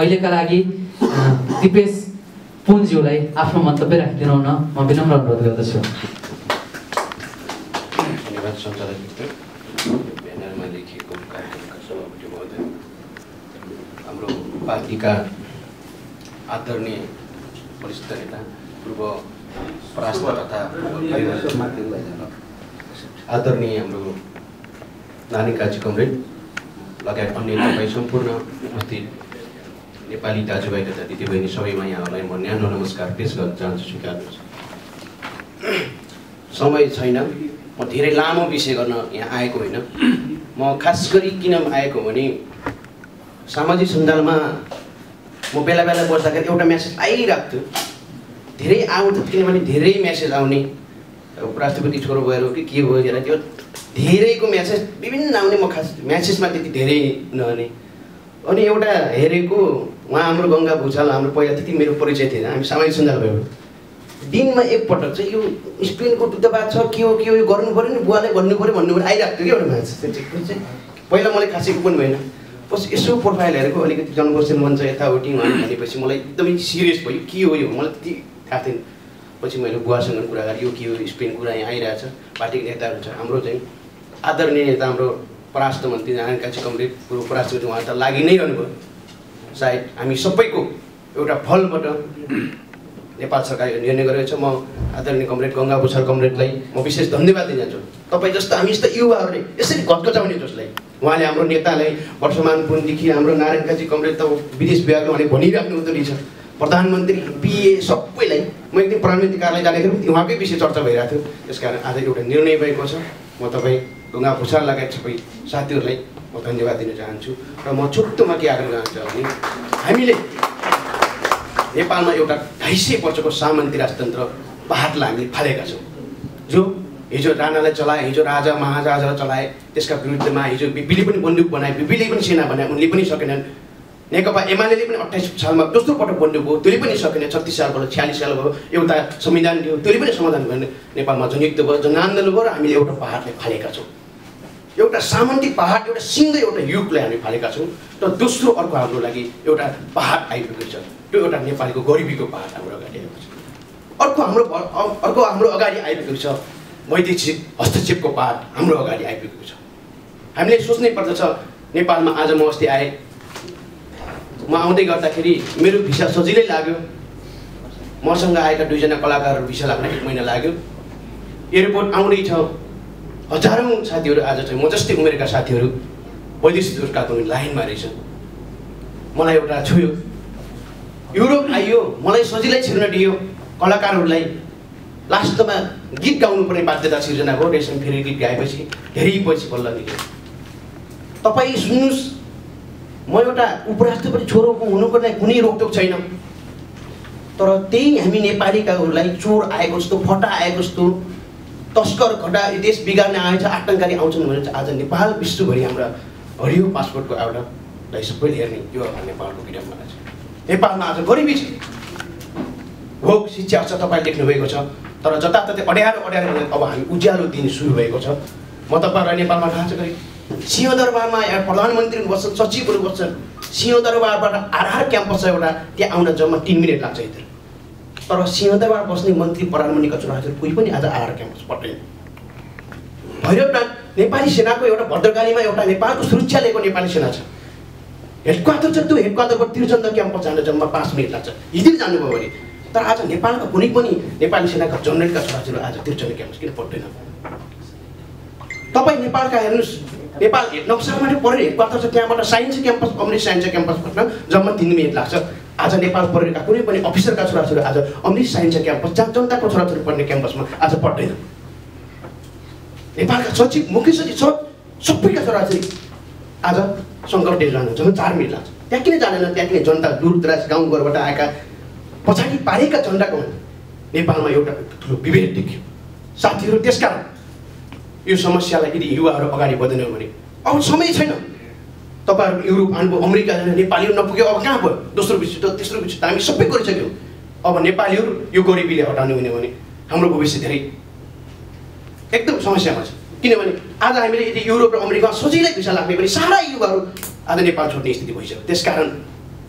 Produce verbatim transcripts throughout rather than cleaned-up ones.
अहिलेका लागि दिपेश पुनज्यूलाई आफ्नो मन्तव्य राखिदिनु हुन म विनम्र अनुरोध गर्दछु। धन्यवाद सञ्चालक मित्र। ब्यानरमा लेखिएको कार्यक्रमका सभापति महोदय, हाम्रो पार्टीका आदरणीय वरिष्ठ नेता पूर्व परास्त तथा आदरणीय हाम्रो नानी काजी कमरेड लगायत अन्य तपाईँ सम्पूर्ण उपस्थित नेपाली दाजुभाइ तथा दिदीबहिनी सबैमा यहाँहरूलाई म न्यानो नमस्कार पेश गर्न चाहन्छु। स्वीकार्नुहोस्। समय छैन, म धेरै लामो विषय गर्न यहाँ आएको होइन। म खास गरी किन आएको भने सामाजिक सञ्जालमा म बेला बेला बस्दाखेरि एउटा म्यासेज आइरहेको थियो, धेरै आउँथ्यो, किनभने धेरै म्यासेज आउने, उपराष्ट्रपति छोरो गएर कि के भयो त्यो धेरैको म्यासेज विभिन्न आउने। म खास म्यासेजमा त्यति धेरै नहुने। अनि एउटा हेरेको उहाँ हाम्रो गङ्गा भुषाल, हाम्रो पहिला त्यति मेरो परिचय थिएन, हामी सामाजिक सञ्जाल भयो। दिनमा एकपटक चाहिँ यो स्पेनको दूतावास छ के हो के हो यो गर्नु पऱ्यो नि, बुवाले भन्नु पऱ्यो भन्नु पऱ्यो आइरहेको थियो कि एउटा म्यासेज चाहिँ। पहिला मलाई खासै पनि भएन, पछि यसो प्रोफाइल हेरेको अलिकति जनकौशल मञ्च यताउति उहाँले भनेपछि मलाई एकदमै सिरियस भयो, के हो यो मलाई त्यति थाहा थिएन। पछि मैले बुवासँग कुरा गरेँ, यो के हो स्पेन कुरा यहाँ आइरहेछ, पार्टीको नेताहरू छ। हाम्रो चाहिँ आदरणीय नेता हाम्रो पराष्ट्र मन्त्री नारायण काजी कमरेड पूर्व पराष्ट्रपति उहाँ त लागि नै रहनुभयो। सायद हामी सबैको एउटा फलबाट नेपाल सरकारले निर्णय गरेको छ। म आदरणीय कमरेड गङ्गा भुषाल कमरेडलाई म विशेष धन्यवाद दिन चाहन्छु। तपाईँ जस्तो हामी जस्तो युवाहरूले यसरी घटघचाउने जसलाई उहाँले हाम्रो नेतालाई वर्तमान पुनदेखि हाम्रो नारायण काजी कमरेड त विदेश विभागले उहाँले भनिराख्नु हुँदो रहेछ, प्रधानमन्त्री पिए सबैलाई। म एकदिन प्रधानमन्त्री कार्यालय जाँदाखेरि उहाँकै विषय चर्चा भइरहेको थियो। त्यसकारण आज एउटा निर्णय भएको छ। म तपाईँ गङ्गा भुषाल लगायत सबै साथीहरूलाई म धन्यवाद दिन चाहन्छु। र म छुट्टोमा के आग्रह गर्न चाहन्छु भने हामीले नेपालमा एउटा ढाई सय वर्षको सामन्ती राजतन्त्र पहाडलाई हामीले फालेका छौँ, जो हिजो राणालाई चलाए, हिजो राजा महाराजालाई चलाए, त्यसका विरुद्धमा हिजो बिपीले पनि बन्दुक बनाए, बिपीले पनि सेना बनाए, उनले पनि सकेनन्। नेकपा एमाले पनि अट्ठाइस सालमा दोस्रो पटक बन्दुक भयो, त्यसले पनि सकेन। छत्तिस साल भयो, छ्यालिस साल भयो, एउटा संविधान दियो, त्यसले पनि समाधान गरेन। नेपालमा जनयुद्ध भयो, जनआन्दोलन भयो र हामीले एउटा पहाडलाई फालेका छौँ। एउटा सामन्ती पहाड, एउटा सिङ्गै एउटा युगलाई हामी फालेका छौँ। र दोस्रो अर्को हाम्रो लागि एउटा पहाड आइपुगेको छ, त्यो एउटा नेपालीको गरिबीको पहाड हाम्रो अगाडि आएको छ। अर्को हाम्रो अर्को हाम्रो अगाडि आइपुगेको छ वैदेशिक हस्तक्षेपको पहाड हाम्रो अगाडि आइपुगेको छ। हामीले सोच्नै पर्दछ। नेपालमा आज म अस्ति आएँ, म आउँदै गर्दाखेरि मेरो भिसा सजिलै लाग्यो। मसँग आएका दुईजना कलाकारहरू भिसा लाग्न एक महिना लाग्यो। एयरपोर्ट आउँदै छ, हजारौँ साथीहरू आज चाहिँ म जस्तै उमेरका साथीहरू वैदेशिक दूतावासको लाइनमा रहेछन्। मलाई एउटा छोयो, युरोप आइयो, मलाई सजिलै छिर्न दियो। कलाकारहरूलाई लास्टमा गीत गाउनु पर्ने बाध्यता सिर्जना भयो। रेशम फेरि गीत गाएपछि धेरै पछि बल्ल निक्ल्यो। तपाईँ सुन्नुहोस्, म एउटा उपराष्ट्रपति छोरोको हुनुको लागि कुनै रोकटोक छैन, तर त्यही हामी नेपालीकाहरूलाई चोर आएको जस्तो, फटा आएको जस्तो, तस्कर घटा देश बिगार्ने आएछ, आतङ्ककारी आउँछन् भने चाहिँ आज नेपाल विश्वभरि हाम्रा हरियो पासपोर्टको एउटालाई सबैले हेर्ने यो नेपालको किताबमा छ। नेपालमा आज गरिबी छ, भोग शिक्षा छ, तपाईँले लेख्नुभएको छ। तर जताततै अड्यारो अड्यारो अब हामी उज्यालो दिन सुरु भएको छ। म तपाईँहरूलाई नेपालमा थाहा छ गरी सिंहदरबारमा यहाँ प्रधानमन्त्री बस्छन्, सचिवहरू बस्छन्। सिंहदरबारबाट आधार क्याम्पस छ एउटा, त्यहाँ आउन जम्मा तिन मिनट लाग्छ यता। तर सिंहदरबार बस्ने मन्त्री प्रधानमन्त्रीका छोराछोरी कोही पनि आज आधार क्याम्पस पठाएन। भैरवनाथ नेपाली सेनाको एउटा भद्रकालीमा एउटा नेपालको सुरक्षा लिएको नेपाली सेना छ, हेडक्वार्टर छ। त्यो हेडक्वार्टरबाट त्रिचन्द्र क्याम्पस जान जम्मा पाँच मिनट लाग्छ, हिजो जानुभयो भने। तर आज नेपालका कुनै पनि नेपाली सेनाका जनरलका छोराछोरी आज त्रिचन्द्र क्याम्पस किन पढ्दैन? तपाईँ नेपालका हेर्नुहोस्, नेपाल नक्साबाट पढेर हेडक्वार्टर छ, त्यहाँबाट science campus, Amrit science campus पढ्न जम्मा तिन मिनट लाग्छ। आज नेपाल पढेका कुनै पनि अफिसरका छोराछोरी आज अमृत साइन्स क्याम्पस, जहाँ जनताको छोराछोरी पढ्ने क्याम्पसमा आज पढ्दैन। नेपालका सचिव, मुख्य सचिव सब सबैका छोराछोरी आज शङ्करदेव जानुहुन्छ, चार मिनट लाग्छ। त्यहाँ किन जाँदैन? त्यहाँ किन जनता दूर दराज गाउँ घरबाट आएका पछाडि पारेका जनताको नेपालमा एउटा ठुलो विभेद देखियो साथीहरू। त्यसकारण यो समस्यालाई यदि युवाहरू अगाडि बढ्दैन भने अब समय छैन। तपाईँहरू युरोप आउनुभयो, अमेरिका जाने, नेपालीहरू नपुग्यो, अब कहाँ भयो? दोस्रो विश्वयुद्ध, तेस्रो विश्वयुद्ध हामी सबै गरिसक्यौँ। अब नेपालीहरू यो गरिबीले हटाउनु हुने भने हाम्रो भविष्य धेरै एकदम समस्यामा छ। किनभने आज हामीले यदि युरोप र अमेरिकामा सजिलै भिसा लाग्ने भने सारा युवाहरू आज नेपाल छोड्ने स्थिति भइसक्यो। त्यसकारण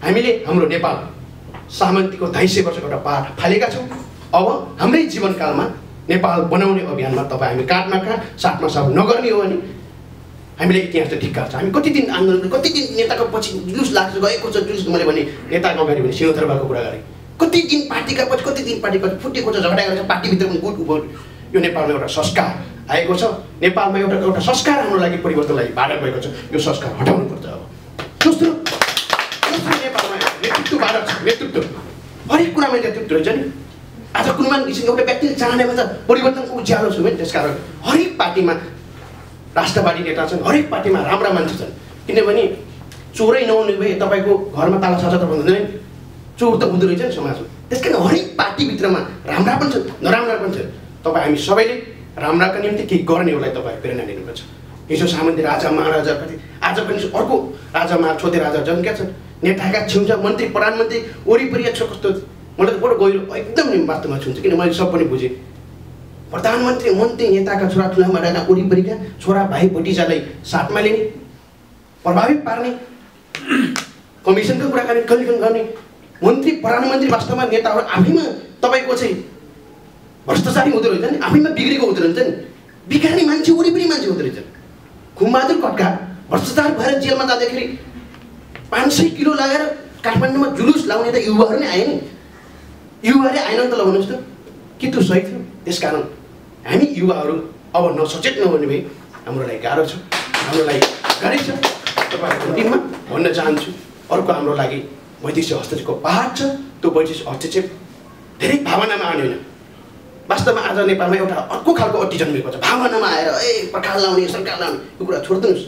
हामीले हाम्रो नेपाल सामन्तीको ढाई सय वर्षको एउटा पाठ फालेका छौँ। अब हाम्रै जीवनकालमा नेपाल बनाउने अभियानमा तपाईँ हामी काठमा काठ साथमा साथ नगर्ने हो भने हामीले इतिहास त धिक्कार छ। हामी कति दिन आन्दोलन कति दिन नेताको पछि जुलुस लाग्छ गएको छ जुलुस मैले भने नेताको अगाडि भने सिंहदरबारको कुरा गरेँ कति दिन पार्टीका पछि कति दिन पार्टीको फुटेको छ झगडा गरेको छ पार्टीभित्र पनि गुट उभो यो नेपालमा एउटा संस्कार आएको छ। नेपालमा एउटा एउटा संस्कार हाम्रो लागि परिवर्तन लागि बाधक भएको छ। यो संस्कार हटाउनु पर्छ। अब दोस्रो दोस्रो नेपालमा नेतृत्व बाधक छ। नेतृत्व हरेक कुरामा नेतृत्व रहेछ नि। आज कुनै किसिमको एउटा व्यक्तिले चाहनेमा त परिवर्तनको उज्यालो छु भने त्यसकारण हरेक पार्टीमा राष्ट्रवादी नेता छन् हरेक पार्टीमा राम्रा मान्छे छन्। किनभने चोरै नहुने भए तपाईँको घरमा ताला छ त भन्दैन चोर त हुँदो रहेछ नि समाजमा। त्यस कारण हरेक पार्टीभित्रमा राम्रा पनि छन् नराम्रा पनि छन्। तपाईँ हामी सबैले राम्राका निम्ति केही गर्नेहरूलाई तपाईँ प्रेरणा दिनुपर्छ। हिजो सामन्ती राजा महाराजा कति आज पनि अर्को राजा महा छोटे राजा जन्मेका छन्। नेताका छेउछा मन्त्री प्रधानमन्त्री वरिपरि छ कस्तो मलाई त बडो गहिरो एकदम वास्तवमा छुन्छ। किन मैले सब पनि बुझेँ प्रधानमन्त्री मन्त्री नेताका छोरा ठुलामा रहेका वरिपरिका छोरा भाइ भतिजालाई साथमा लिने प्रभावित पार्ने कमिसनको कुराकानी कलिकन गर्ने मन्त्री प्रधानमन्त्री वास्तवमा नेताहरू आफैमा तपाईँको चाहिँ भ्रष्टाचारी हुँदो रहेछ नि आफैमा बिग्रेको हुँदो रहेछ नि बिगार्ने मान्छे वरिपरि मान्छे हुँदो रहेछ। खुमबहादुर खड्का भ्रष्टाचार भएर जेलमा जाँदाखेरि पाँच सय किलो लगाएर काठमाडौँमा जुलुस लाउने त युवाहरू नै आए नि युवाले आएन त लगाउनुहोस् त कि त्यो सही थियो। त्यसकारण हामी युवाहरू अब नसचेत नहुने भए हाम्रो लागि गाह्रो छ हाम्रो लागि गाह्रै छ। तपाईँहरूको अन्तिममा भन्न चाहन्छु अर्को हाम्रो लागि वैदेशिक हस्तक्षेपको पहाड छ। त्यो वैदेशिक हस्तक्षेप धेरै भावनामा आउने होइन। वास्तवमा आज नेपालमा एउटा अर्को खालको अड्डी जन्मेको छ भावनामा आएर ए पर्खाल लाउने सरकार लाउने यो कुरा छोडिदिनुहोस्।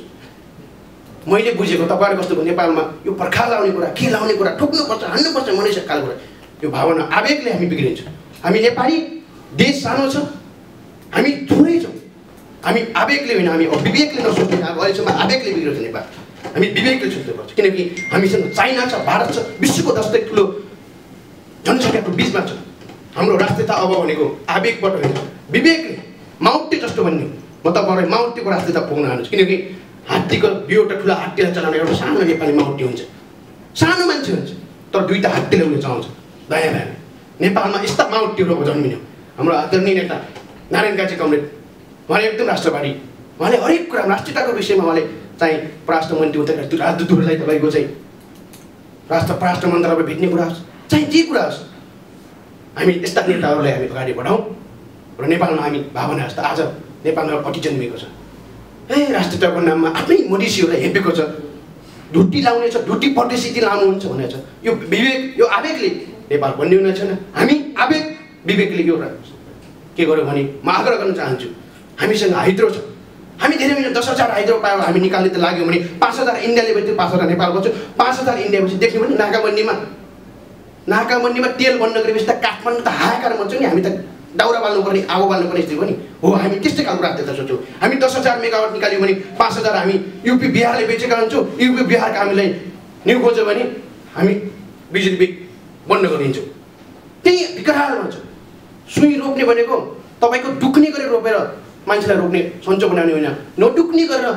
मैले बुझेको तपाईँहरू कस्तो भयो नेपालमा यो पर्खाल लाउने कुरा के लाउने कुरा ठोक्नुपर्छ हान्नुपर्छ मनुष्य खालको कुरा यो भावना आवेगले हामी बिग्रिन्छौँ। हामी नेपाली देश सानो छ हामी थोरै छौँ हामी आवेगले होइन हामी विवेकले नसोच्ने अब अहिलेसम्म आवेगले बिग्रेको छ नेपाल। हामी विवेकले सोच्नुपर्छ किनकि हामीसँग चाइना छ भारत छ विश्वको जस्तै ठुलो जनसङ्ख्याको बिचमा छ। हाम्रो राष्ट्रियता अब भनेको आवेगबाट होइन विवेकले माउन्टे जस्तो भन्ने म तपाईँलाई माउन्टेको राष्ट्रियता पुग्न हाल्नुहोस्। किनकि हात्तीको दुईवटा ठुला हात्तीलाई चलाउने एउटा सानो नेपाली माउन्टे हुन्छ सानो मान्छे हुन्छ तर दुईवटा हात्तीले उसले चलाउँछ दया भए नेपालमा यस्ता माउन्टेहरू अब जन्मिने हाम्रो आदरणीय नेता नारायण काजी कमरेड उहाँले एकदम राष्ट्रवादी उहाँले हरेक कुरा राष्ट्रियताको विषयमा उहाँले चाहिँ परराष्ट्र मन्त्री हुँदा राजदूतहरूलाई तपाईँको चाहिँ राष्ट्र परराष्ट्र मन्त्रालयमा भेट्ने कुरा होस् चाहिँ जे कुरा होस् हामी यस्ता नेताहरूलाई हामी अगाडि बढाउँ र नेपालमा हामी भावना जस्तो आज नेपालमा पट्टि जन्मिएको छ ए राष्ट्रियताको नाममा आफ्नै मधेसीहरूलाई हेपेको छ ढुट्टी लाउने छ ढुट्टी परदेशी लाउनुहुन्छ भनेको छ। यो विवेक यो आवेगले नेपाल बन्ने हुने छैन। हामी आवेग विवेकले यो के गर्यो भने म आग्रह गर्न चाहन्छु हामीसँग हाइड्रो छ हामी धेरै महिना दस हजार हाइड्रो पायो हामी निकाल्ने त लाग्यो भने पाँच हजार इन्डियाले बेच्यो पाँच हजार नेपाल बच्यो पाँच हजार इन्डिया पछि देख्यो भने नाकाबन्दीमा नाकाबन्दीमा तेल बन्द गरेपछि त काठमाडौँ त हाहाकार मन्छ नि हामी त दाउरा बाल्नुपर्ने आगो बाल्नुपर्ने स्थिति पनि हो। हामी त्यस्तै खालको राष्ट्रियता सोच्छौँ। हामी दस हजार मेगावाट निकाल्यो भने पाँच हजार हामी युपी बिहारले बेचेका हुन्छौँ युपी बिहारका हामीलाई न्यु खोज्यो भने हामी बिजुली बन्द गरिदिन्छौँ। त्यही विकरालमा छ। सुई रोप्ने भनेको तपाईँको दुख्ने गरेर रोपेर मान्छेलाई रोक्ने सन्चो बनाउने होइन नडुक्ने गरेर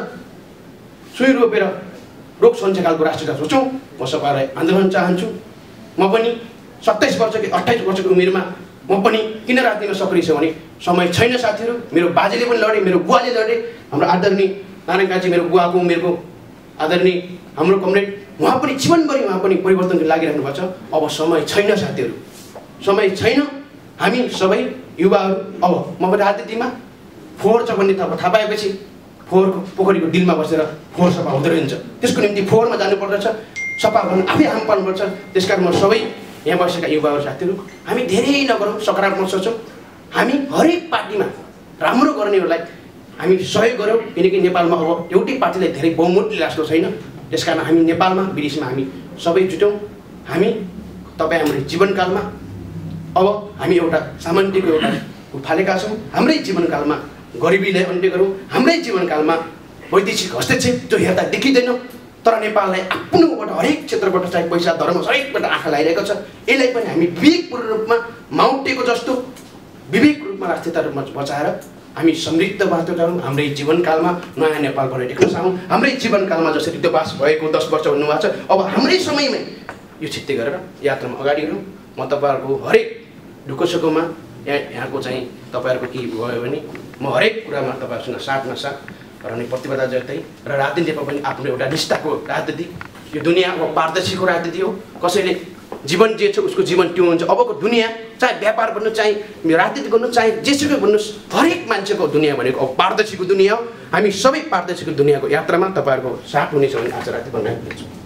सुई रोपेर रोग सन्चो खालको राष्ट्रियता सोचौँ। म सबैलाई आन्दोलन चाहन्छु। म पनि सत्ताइस वर्ष कि अट्ठाइस वर्षको उमेरमा म पनि किन राजनीतिमा सक्रिय छु भने समय छैन साथीहरू। मेरो बाजेले पनि लडे मेरो बुवाले लडे हाम्रो आदरणीय नारायण काजी मेरो बुवाको उमेरको आदरणीय हाम्रो कमरेड उहाँ पनि जीवनभरि उहाँ पनि परिवर्तनको लागिरहनु भएको छ। अब समय छैन साथीहरू समय छैन। हामी सबै युवाहरू अब म पनि राजनीतिमा फोहोर छ भन्ने थाहा थाहा पाएपछि फोहोरको पोखरीको दिलमा बसेर फोहोर सफा हुँदो रहन्छ त्यसको निम्ति फोहोरमा जानुपर्दछ सफा गर्नु आफै आम पार्नुपर्छ। त्यस कारण म सबै यहाँ बसेका युवाहरू साथीहरू हामी धेरै नगरौँ सकारात्मक सोचौँ। हामी हरेक पार्टीमा राम्रो गर्नेहरूलाई हामी सहयोग गरौँ किनकि नेपालमा अब एउटै पार्टीलाई धेरै बहुमतले जस्तो छैन। त्यस कारण हामी नेपालमा विदेशमा हामी सबै जुटौँ। हामी तपाईँ हाम्रो जीवनकालमा अब हामी एउटा सामन्तीको एउटा फालेका छौँ। हाम्रै जीवनकालमा गरिबीलाई अन्त्य गरौँ। हाम्रै जीवनकालमा वैदेशिक हस्तक्षेप जो हेर्दा देखिँदैन तर नेपाललाई आफ्नोबाट हरेक क्षेत्रबाट चाहिँ पैसा धर्म हरेकबाट आँखा लगाइरहेको छ। यसलाई पनि हामी विवेकपूर्ण रूपमा माउन्टेको जस्तो विवेक रूपमा राष्ट्रियता रूपमा बचाएर हामी समृद्ध बाटो जाउँ। हाम्रै जीवनकालमा नयाँ नेपाल बनाइ देख्न चाहौँ। हाम्रै जीवनकालमा जसरी त्यो बास भएको दस वर्ष हुनुभएको छ अब हाम्रै समयमै यो छिट्टै गरेर यात्रामा अगाडि बढौँ। म तपाईँहरूको हरेक दुःख सुखमा यहाँ यहाँको चाहिँ तपाईँहरूको के भयो भने म हरेक कुरामा तपाईँहरूसँग साथमा साथ रहने प्रतिबद्धता जताइ र राजनीतिमा पनि आफ्नो एउटा निष्ठाको राजनीति। यो दुनियाँ अब पारदर्शीको राजनीति हो। कसैले जीवन जे छ उसको जीवन त्यो हुन्छ। अबको दुनियाँ चाहे व्यापार भन्नु, चाहे राजनीति गर्नु, चाहे जेसुकै भन्नुहोस्, हरेक मान्छेको दुनियाँ भनेको अब पारदर्शीको दुनियाँ हो। हामी सबै पारदर्शीको दुनियाँको यात्रामा तपाईँहरूको साथ हुनेछ भन्ने आशा राख्दै भन्नु